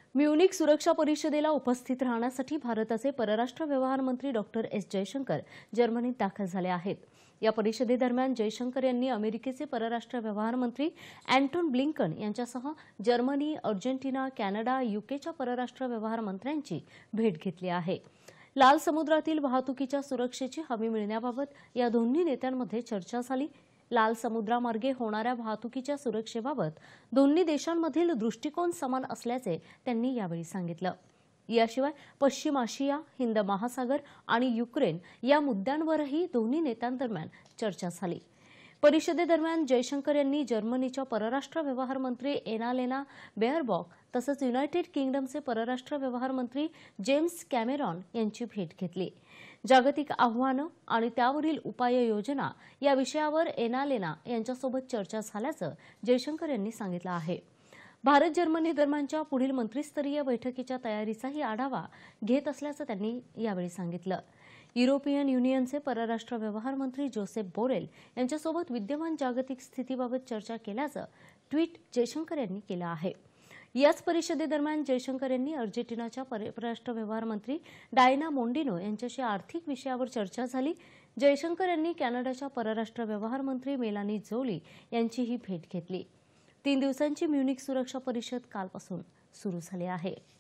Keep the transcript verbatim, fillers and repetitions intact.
Munich सुरक्षा परिषदेला उपस्थित राहण्यासाठी भारताचे परराष्ट्र व्यवहार मंत्री डॉक्टर एस जयशंकर जर्मनीत दाखल झाले आहेत। या परिषदेदरम्यान जयशंकर यांनी अमेरिकेचे परराष्ट्र व्यवहार मंत्री अँटोन ब्लिंकन यांच्यासह जर्मनी, अर्जेंटिना, कॅनडा, यूकेच्या परराष्ट्र व्यवहार मंत्र्यांची भेट घेतली आहे। लाल समुद्रातील वाहतुकीच्या सुरक्षेची हमी मिळण्याबाबत या दोन्ही नेत्यांमध्ये चर्चा झाली। लाल समुद्रामार्गे होणाऱ्या वाहतुकीच्या सुरक्षेबाबत दोन्ही देशांमधील दृष्टिकोन समान असल्याचे त्यांनी यावेळी सांगितलं। याशिवाय पश्चिम आशिया, हिंद महासागर आणि युक्रेन या मुद्द्यांवरही दोन्ही नेत्यांदरम्यान चर्चा झाली। परिषदेदरम्यान जयशंकर यांनी जर्मनीच्या परराष्ट्र व्यवहार मंत्री एनालेना बेअरबॉक तसंच युनायटेड किंगडमचे परराष्ट्र व्यवहार मंत्री जेम्स कॅमेरॉन यांची भेट घेतली। जागतिक आव्हानं आणि त्यावरील उपाययोजना या विषयावर एनालेना यांच्यासोबत चर्चा झाल्याचं जयशंकर यांनी सांगितलं आहे। भारत जर्मनी दरम्यानच्या पुढील मंत्रिस्तरीय बैठकीच्या तयारीचाही आढावा घेत असल्याचं त्यांनी यावेळी सांगितलं। युरोपियन युनियनचे परराष्ट्र व्यवहार मंत्री जोसेफ बोरेल यांच्यासोबत विद्यमान जागतिक स्थितीबाबत चर्चा केल्याचं ट्विट जयशंकर यांनी केलं आहे। याच परिषदेदरम्यान जयशंकर यांनी अर्जेंटिनाच्या परराष्ट्र व्यवहार मंत्री डायना मोंडिनो यांच्याशी आर्थिक विषयावर चर्चा झाली। जयशंकर यांनी कॅनडाच्या परराष्ट्र व्यवहार मंत्री मेलानी जोली यांचीही भेट घेतली। तीन दिवसांची म्युनिक सुरक्षा परिषद कालपासून सुरू झाली आहे।